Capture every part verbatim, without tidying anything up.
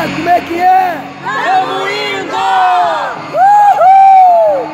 como é que é? Tamo indo! Uhul!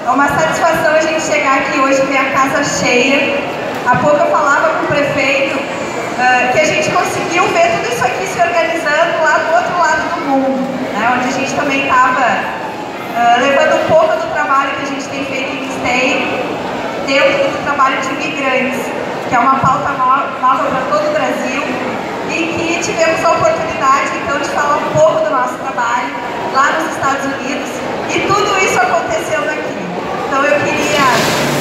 É uma satisfação a gente chegar aqui hoje e ver a casa cheia. Há pouco eu falava com o prefeito uh, que a gente conseguiu ver tudo isso aqui se organizando lá do outro lado do mundo, né? Onde a gente também estava uh, levando um pouco do trabalho que a gente tem feito em Esteio dentro do trabalho de imigrantes, que é uma pauta nova para todo o Brasil, e que tivemos a oportunidade, então, de falar um pouco do nosso trabalho lá nos Estados Unidos, e tudo isso acontecendo aqui. Então, eu queria...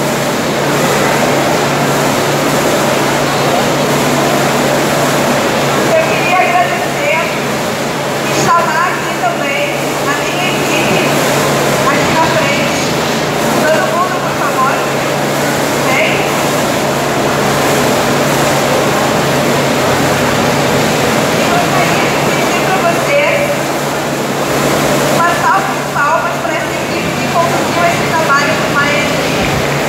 Eu queria agradecer e chamar aqui também a minha equipe, aqui na frente. Todo mundo, por favor. Vem. E gostaria de pedir para vocês uma salva de palmas para essa equipe que conduziu esse trabalho com maestria.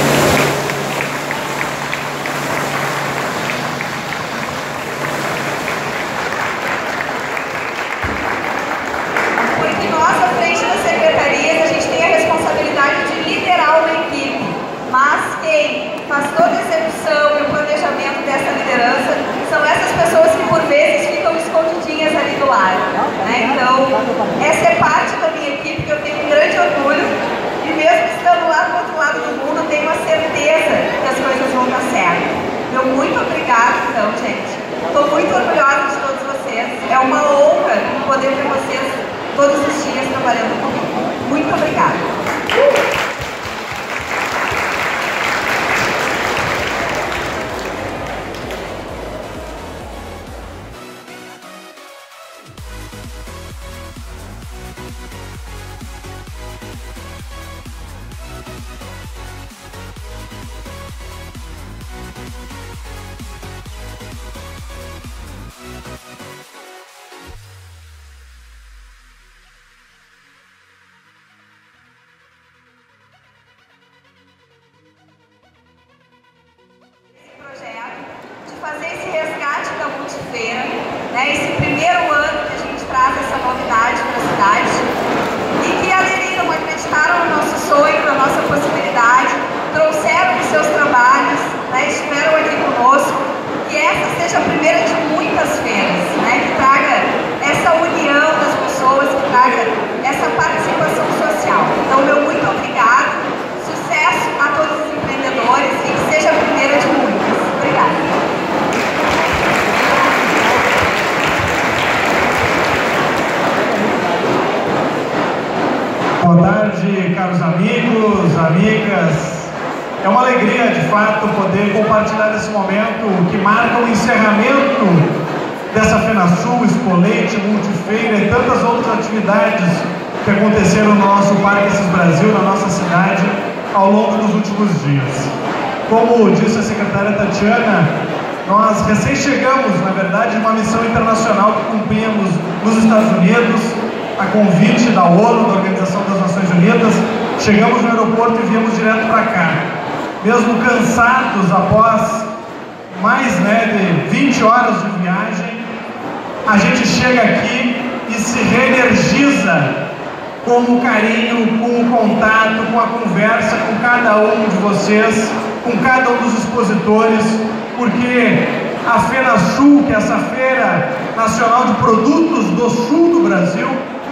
Porque nós, à frente das secretarias, a gente tem a responsabilidade de liderar uma equipe, mas quem faz toda a execução e o planejamento dessa liderança são essas pessoas que, por vezes, ficam escondidinhas ali do lado, né? Então, essa é parte da minha equipe que eu tenho um grande orgulho, e mesmo estando lá do outro lado do mundo, tenho a certeza que as coisas vão dar certo. Meu muito obrigada, então, gente. Estou muito orgulhosa de todos vocês. É uma honra poder ver vocês todos os dias trabalhando comigo. Muito obrigada. Fazer esse resgate da Multifeira, né, esse primeiro ano que a gente traz essa novidade para a cidade, e que aderiram, acreditaram no nosso sonho, na nossa possibilidade, trouxeram os seus trabalhos, né, estiveram aqui conosco, que essa seja a primeira de muitas feiras, né, que traga essa união das pessoas, que traga essa participação social. Então, meu muito obrigado, sucesso a todos os empreendedores e que seja a primeira de muitas. Obrigada. Boa tarde, caros amigos, amigas. É uma alegria, de fato, poder compartilhar esse momento que marca o encerramento dessa FenaSul, Expoleite, Multifeira e tantas outras atividades que aconteceram no nosso Parque Assis Brasil, na nossa cidade, ao longo dos últimos dias. Como disse a secretária Tatiana, nós recém chegamos, na verdade, de uma missão internacional que cumprimos nos Estados Unidos, a convite da ONU, da Organização das Nações Unidas. Chegamos no aeroporto e viemos direto para cá. Mesmo cansados após mais né, de vinte horas de viagem, a gente chega aqui e se reenergiza com o carinho, com o contato, com a conversa com cada um de vocês, com cada um dos expositores, porque a FenaSul, que é essa Feira Nacional de Produtos do Sul do Brasil,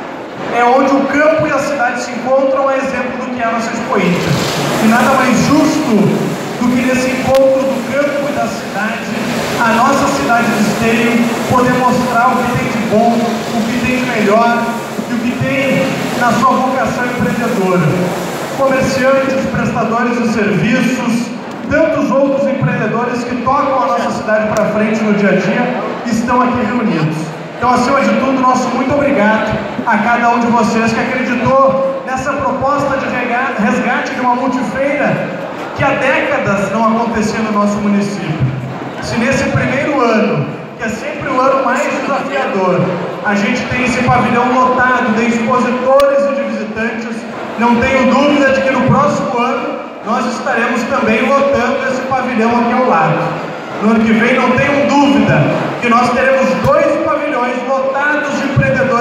é onde o campo e a cidade se encontram, a exemplo do que é a nossa Expointer. E nada mais justo do que nesse encontro do campo e da cidade, a nossa cidade de Esteio poder mostrar o que tem de bom, o que tem de melhor e o que tem na sua vocação empreendedora. Comerciantes, prestadores de serviços, tantos outros empreendedores que tocam a nossa cidade para frente no dia a dia estão aqui reunidos. Então, acima de tudo, nosso muito obrigado a cada um de vocês que acreditou nessa proposta de resgate de uma multifeira que há décadas não acontecia no nosso município. Se nesse primeiro ano, que é sempre o ano mais desafiador, a gente tem esse pavilhão lotado de expositores e de visitantes, não tenho dúvida de que no próximo ano nós estaremos também lotando esse pavilhão aqui ao lado. No ano que vem, não tenho dúvida que nós teremos dois pavilhões lotados de empreendedores da cidade.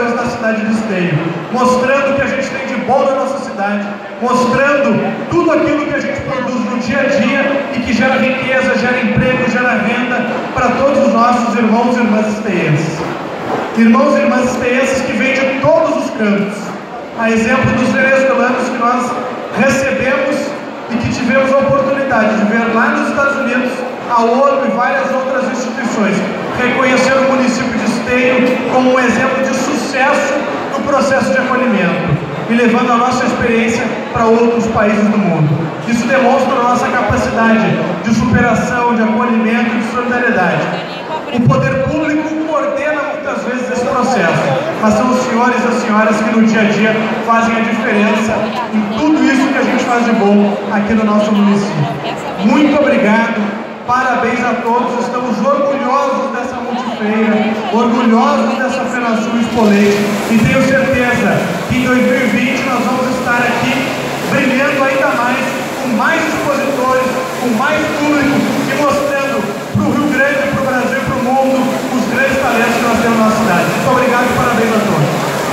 cidade de Esteio, mostrando o que a gente tem de bom na nossa cidade, mostrando tudo aquilo que a gente produz no dia a dia e que gera riqueza, gera emprego, gera renda para todos os nossos irmãos e irmãs esteienses. Irmãos e irmãs esteienses que vêm de todos os cantos, a exemplo dos venezuelanos que nós recebemos e que tivemos a oportunidade de ver lá nos Estados Unidos, a ONU e várias outras instituições reconhecer o município de Esteio como um exemplo de sucesso no processo de acolhimento e levando a nossa experiência para outros países do mundo. Isso demonstra a nossa capacidade de superação, de acolhimento e de solidariedade. O poder público coordena muitas vezes esse processo, mas são os senhores e as senhoras que no dia a dia fazem a diferença em tudo isso que a gente faz de bom aqui no nosso município. Muito obrigado. Parabéns a todos, estamos orgulhosos dessa multifeira, orgulhosos dessa FenaSul Expolei e tenho certeza que em dois mil e vinte nós vamos estar aqui brilhando ainda mais, com mais expositores, com mais público e mostrando para o Rio Grande, para o Brasil e para o mundo os grandes talentos que nós temos na nossa cidade. Muito obrigado e parabéns a todos.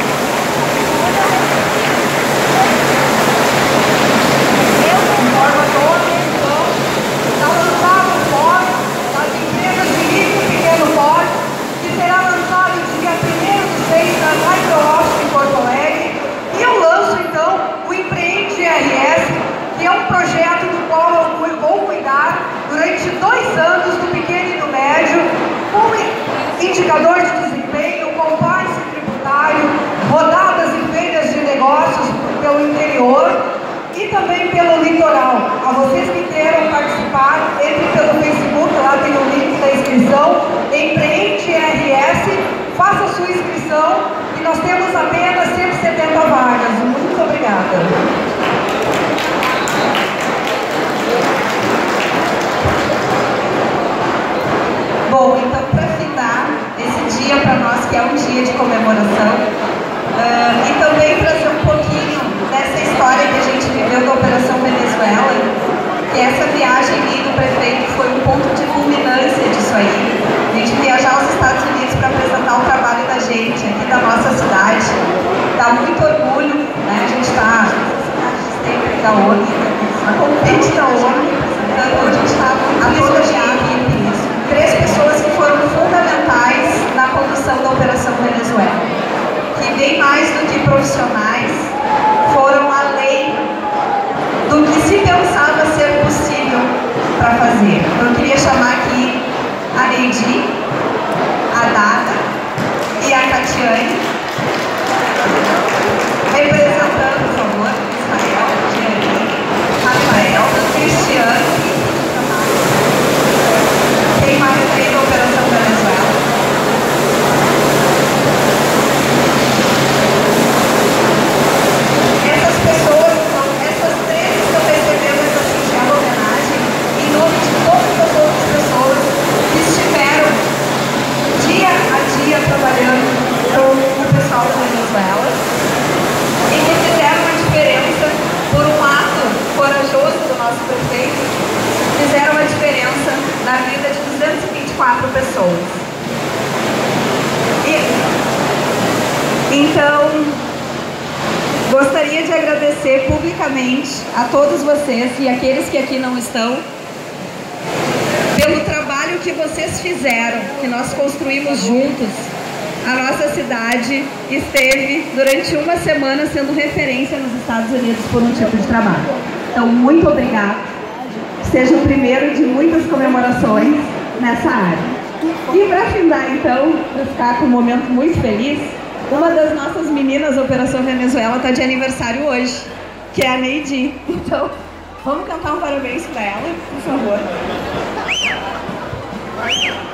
Que é um projeto do qual eu vou cuidar durante dois anos do pequeno e do médio, com indicador de desempenho, compliance tributário, rodadas e feiras de negócios pelo interior e também pelo litoral. A vocês que queiram participar, entre pelo Facebook, lá tem o link da inscrição, Empreende R S, faça sua inscrição e nós temos apenas cento e setenta vagas. Muito obrigada. Bom, então para findar esse dia para nós, que é um dia de comemoração, uh, e também trazer um pouquinho dessa história que a gente viveu da Operação Venezuela, que essa viagem aí do prefeito foi um ponto de culminância disso aí. A gente viajar aos Estados Unidos para apresentar o trabalho da gente aqui da nossa cidade, dá muito orgulho, né? A gente está da ONU, a competente da ONU, então a gente está a toda a equipe. Três pessoas que foram fundamentais na condução da Operação Venezuela, que bem mais do que profissionais, foram além do que se pensava ser possível para fazer. Então, eu queria chamar aqui a Neidi, a Dada e a Catiane, representando, por favor, Israel, Jeremy, Rafael, Cristiano. Quem mais aí da Operação Venezuela? Essas pessoas, essas três estão recebendo essa singela homenagem em nome de todas as outras pessoas que estiveram dia a dia trabalhando com o pessoal da Venezuela e que fizeram a diferença por um ato corajoso do nosso prefeito. Fizeram a diferença na vida de duzentas e vinte e quatro pessoas. E, então, gostaria de agradecer publicamente a todos vocês e aqueles que aqui não estão, pelo trabalho que vocês fizeram, que nós construímos juntos. A nossa cidade esteve durante uma semana sendo referência nos Estados Unidos por um tipo de trabalho. Então, muito obrigada. Seja o primeiro de muitas comemorações nessa área. E para findar, então, para ficar com um momento muito feliz, uma das nossas meninas da Operação Venezuela está de aniversário hoje, que é a Neidi. Então, vamos cantar um parabéns para ela, por favor.